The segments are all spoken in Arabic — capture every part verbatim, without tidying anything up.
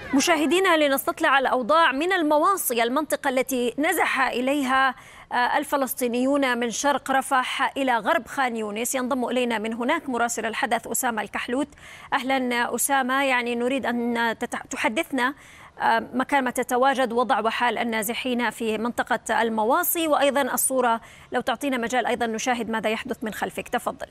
مشاهدينا، لنستطلع الأوضاع من المواصي، المنطقة التي نزح إليها الفلسطينيون من شرق رفح إلى غرب خان يونس. ينضم إلينا من هناك مراسل الحدث أسامة الكحلوت. أهلا أسامة، يعني نريد أن تحدثنا مكان ما تتواجد وضع وحال النازحين في منطقة المواصي، وأيضا الصورة لو تعطينا مجال أيضا نشاهد ماذا يحدث من خلفك. تفضل.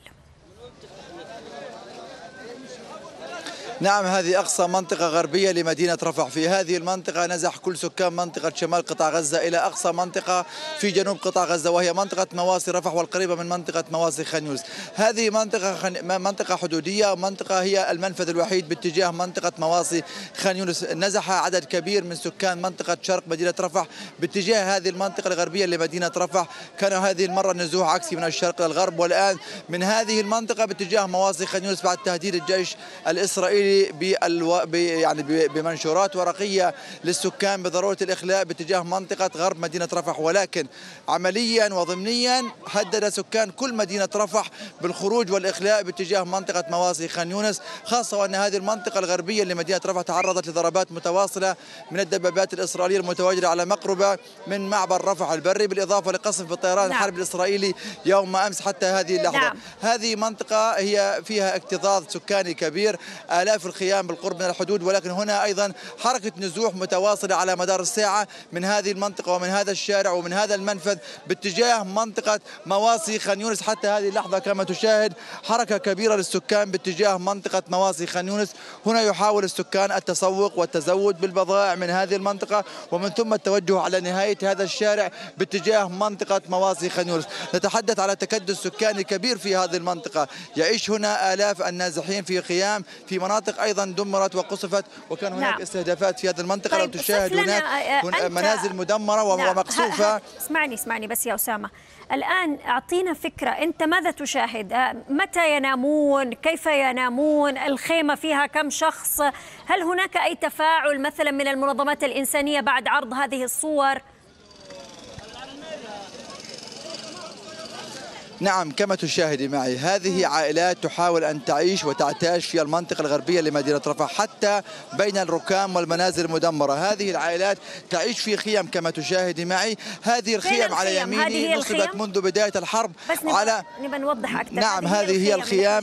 نعم، هذه أقصى منطقة غربية لمدينة رفح. في هذه المنطقة نزح كل سكان منطقة شمال قطاع غزة إلى أقصى منطقة في جنوب قطاع غزة، وهي منطقة مواصي رفح والقريبة من منطقة مواصي خان يونس. هذه منطقة خن... منطقة حدودية، منطقة هي المنفذ الوحيد باتجاه منطقة مواصي خان يونس. نزح عدد كبير من سكان منطقة شرق مدينة رفح باتجاه هذه المنطقة الغربية لمدينة رفح. كان هذه المرة نزوح عكسي من الشرق للغرب، والآن من هذه المنطقة باتجاه مواصي خان يونس بعد تهديد الجيش الإسرائيلي بالو... ب... يعني بمنشورات ورقية للسكان بضرورة الإخلاء باتجاه منطقة غرب مدينة رفح. ولكن عمليا وضمنيا هدد سكان كل مدينة رفح بالخروج والإخلاء باتجاه منطقة مواصي خان يونس، خاصة وأن هذه المنطقة الغربية لمدينة رفح تعرضت لضربات متواصلة من الدبابات الإسرائيلية المتواجدة على مقربة من معبر رفح البري، بالإضافة لقصف بالطيران الحرب الإسرائيلي يوم أمس حتى هذه اللحظة. نعم. هذه منطقة هي فيها اكتظاظ سكاني كبير، آلاف الخيام بالقرب من الحدود، ولكن هنا أيضا حركة نزوح متواصلة على مدار الساعة من هذه المنطقة ومن هذا الشارع ومن هذا المنفذ باتجاه منطقة مواصي خان يونس. حتى هذه اللحظة كما تشاهد حركة كبيرة للسكان باتجاه منطقة مواصي خان يونس. هنا يحاول السكان التسوق والتزود بالبضائع من هذه المنطقة ومن ثم التوجه على نهاية هذا الشارع باتجاه منطقة مواصي خان يونس. نتحدث على تكدس سكاني كبير في هذه المنطقة، يعيش هنا آلاف النازحين في خيام في مناطق أيضا دمرت وقصفت، وكان هناك نعم. استهدافات في هذه المنطقة. طيب لو تشاهد هناك منازل مدمرة نعم. ومقصوفة. اسمعني اسمعني بس يا أسامة، الآن أعطينا فكرة، أنت ماذا تشاهد؟ متى ينامون؟ كيف ينامون؟ الخيمة فيها كم شخص؟ هل هناك أي تفاعل مثلا من المنظمات الإنسانية بعد عرض هذه الصور؟ نعم، كما تشاهدي معي هذه عائلات تحاول أن تعيش وتعتاش في المنطقة الغربية لمدينة رفح حتى بين الركام والمنازل المدمرة. هذه العائلات تعيش في خيام كما تشاهدي معي. هذه الخيام على يميني نصبت منذ بداية الحرب. بس على نبقى نوضح أكثر. نعم، هذه هي الخيام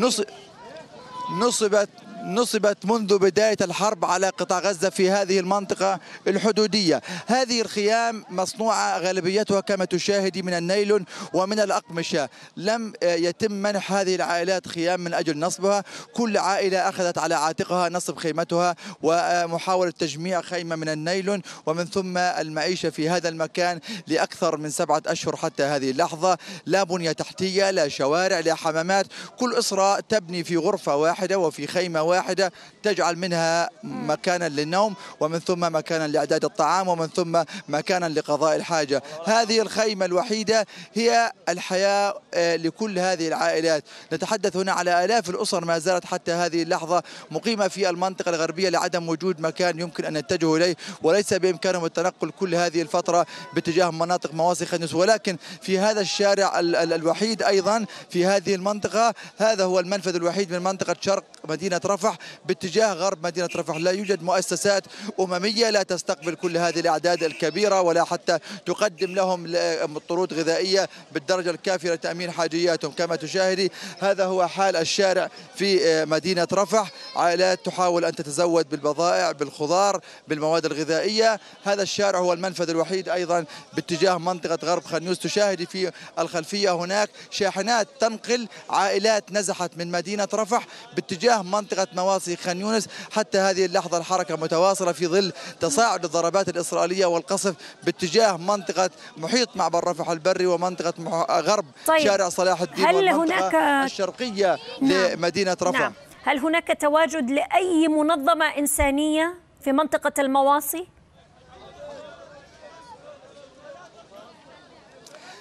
نصبت نصبت منذ بداية الحرب على قطاع غزة في هذه المنطقة الحدودية. هذه الخيام مصنوعة غالبيتها كما تشاهدي من النايلون ومن الأقمشة. لم يتم منح هذه العائلات خيام من أجل نصبها، كل عائلة أخذت على عاتقها نصب خيمتها ومحاولة تجميع خيمة من النايلون ومن ثم المعيشة في هذا المكان لأكثر من سبعة أشهر حتى هذه اللحظة. لا بنية تحتية، لا شوارع، لا حمامات، كل أسرة تبني في غرفة واحدة وفي خيمة واحدة واحدة تجعل منها مكانا للنوم ومن ثم مكانا لإعداد الطعام ومن ثم مكانا لقضاء الحاجة. هذه الخيمة الوحيدة هي الحياة لكل هذه العائلات. نتحدث هنا على آلاف الأسر ما زالت حتى هذه اللحظة مقيمة في المنطقة الغربية لعدم وجود مكان يمكن أن يتجهوا إليه، وليس بإمكانهم التنقل كل هذه الفترة باتجاه مناطق مواصي خان يونس. ولكن في هذا الشارع ال ال الوحيد أيضا في هذه المنطقة، هذا هو المنفذ الوحيد من منطقة شرق مدينة رفح باتجاه غرب مدينة رفح. لا يوجد مؤسسات أممية لا تستقبل كل هذه الأعداد الكبيرة ولا حتى تقدم لهم طرود غذائية بالدرجة الكافية لتأمين حاجياتهم. كما تشاهدي هذا هو حال الشارع في مدينة رفح، عائلات تحاول أن تتزود بالبضائع، بالخضار، بالمواد الغذائية. هذا الشارع هو المنفذ الوحيد أيضا باتجاه منطقة غرب خان يونس. تشاهدي في الخلفية هناك شاحنات تنقل عائلات نزحت من مدينة رفح باتجاه منطقة مواصي خان يونس. حتى هذه اللحظة الحركة متواصلة في ظل تصاعد الضربات الإسرائيلية والقصف باتجاه منطقة محيط معبر رفح البري ومنطقة غرب طيب. شارع صلاح الدين والمنطقة هناك... الشرقية نعم. لمدينة رفح نعم. هل هناك تواجد لأي منظمة إنسانية في منطقة المواصي؟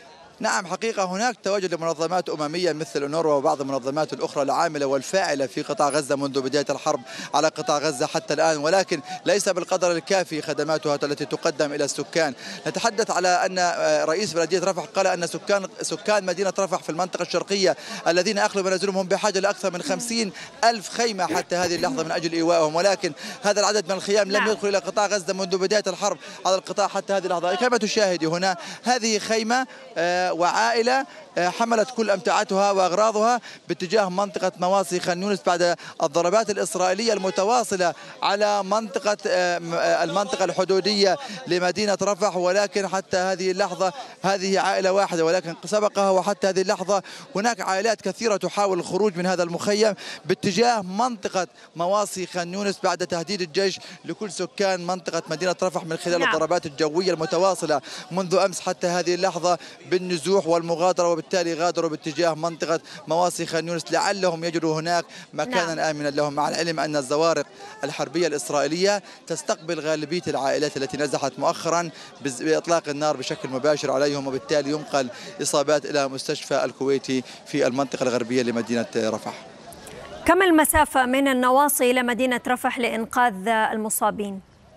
نعم، حقيقة هناك تواجد لمنظمات أممية مثل أونروا وبعض المنظمات الأخرى العاملة والفاعلة في قطاع غزة منذ بداية الحرب على قطاع غزة حتى الآن، ولكن ليس بالقدر الكافي خدماتها التي تقدم إلى السكان. نتحدث على أن رئيس بلدية رفح قال أن سكان سكان مدينة رفح في المنطقة الشرقية الذين أخلوا منازلهم هم بحاجة لأكثر من خمسين ألف خيمة حتى هذه اللحظة من أجل إيوائهم، ولكن هذا العدد من الخيام لم يدخل إلى قطاع غزة منذ بداية الحرب على القطاع حتى هذه اللحظة. كما تشاهدي هنا هذه خيمة وعائلة حملت كل أمتعتها وأغراضها باتجاه منطقة مواصي خان يونس بعد الضربات الإسرائيلية المتواصلة على منطقة المنطقة الحدودية لمدينة رفح، ولكن حتى هذه اللحظة هذه عائلة واحدة، ولكن سبقها وحتى هذه اللحظة هناك عائلات كثيرة تحاول الخروج من هذا المخيم باتجاه منطقة مواصي خان يونس بعد تهديد الجيش لكل سكان منطقة مدينة رفح من خلال الضربات الجوية المتواصلة منذ أمس حتى هذه اللحظة بالنزوح والمغادرة، وبالتالي غادروا باتجاه منطقة مواصي خان يونس لعلهم يجدوا هناك مكانا نعم. آمنا لهم، مع العلم أن الزوارق الحربية الإسرائيلية تستقبل غالبية العائلات التي نزحت مؤخرا بإطلاق النار بشكل مباشر عليهم، وبالتالي ينقل إصابات إلى مستشفى الكويتي في المنطقة الغربية لمدينة رفح. كم المسافة من النواصي إلى مدينة رفح لإنقاذ المصابين؟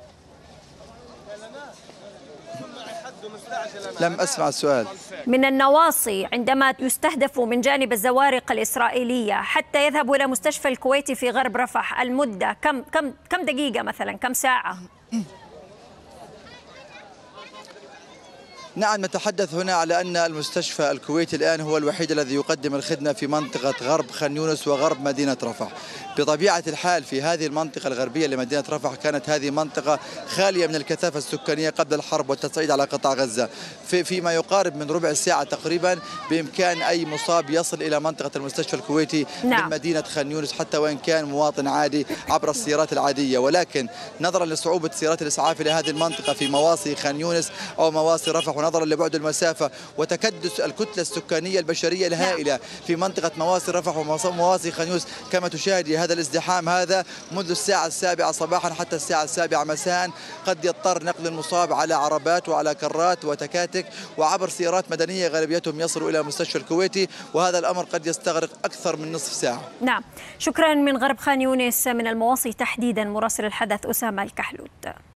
لم أسمع السؤال. من النواصي عندما يستهدف من جانب الزوارق الإسرائيلية حتى يذهبوا إلى مستشفى الكويتي في غرب رفح، المدة كم كم كم دقيقة مثلا، كم ساعة؟ نعم، نتحدث هنا على أن المستشفى الكويتي الآن هو الوحيد الذي يقدم الخدمة في منطقة غرب خان يونس وغرب مدينة رفح. بطبيعة الحال في هذه المنطقة الغربية لمدينة رفح كانت هذه منطقة خالية من الكثافة السكانية قبل الحرب والتصعيد على قطاع غزة. في فيما يقارب من ربع ساعة تقريبا بإمكان أي مصاب يصل إلى منطقة المستشفى الكويتي نعم. من مدينة خان يونس حتى وإن كان مواطن عادي عبر السيارات العادية، ولكن نظرا لصعوبة سيارات الإسعاف إلى هذه المنطقة في مواصي خان يونس أو مواصي رفح، ونظرا لبعد المسافة وتكدس الكتلة السكانية البشرية الهائلة في منطقة مواصي رفح ومواصي خان يونس كما تشاهدي هذا الازدحام هذا منذ الساعة السابعة صباحا حتى الساعة السابعة مساء، قد يضطر نقل المصاب على عربات وعلى كرات وتكاتك وعبر سيارات مدنية غالبيتهم يصلوا إلى المستشفى الكويتي، وهذا الأمر قد يستغرق أكثر من نصف ساعة. نعم، شكرا. من غرب خان يونس من المواصي تحديدا مراسل الحدث أسامة الكحلوت.